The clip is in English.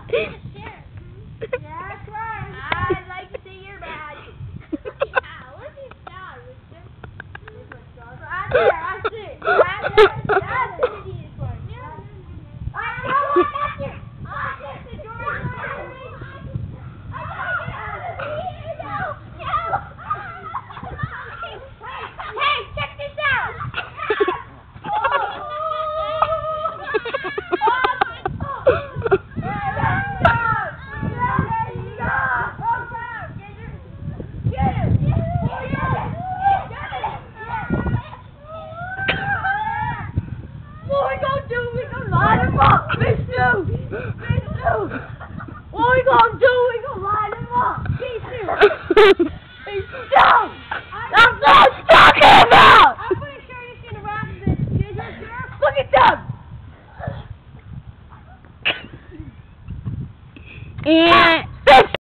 Yeah, come on. I'd like to see your badge. Yeah, where's your star, Richard? Where's my star? Right there, I see it. Right there. That's the easiest one. I know what that's it. I see the door right there. I gotta get out of here. No. Hey, check this out. What we gonna do? We gonna line him up. He's stuck. That's what I'm talking about. I'm pretty sure you're gonna wrap this. Look at them. Yeah.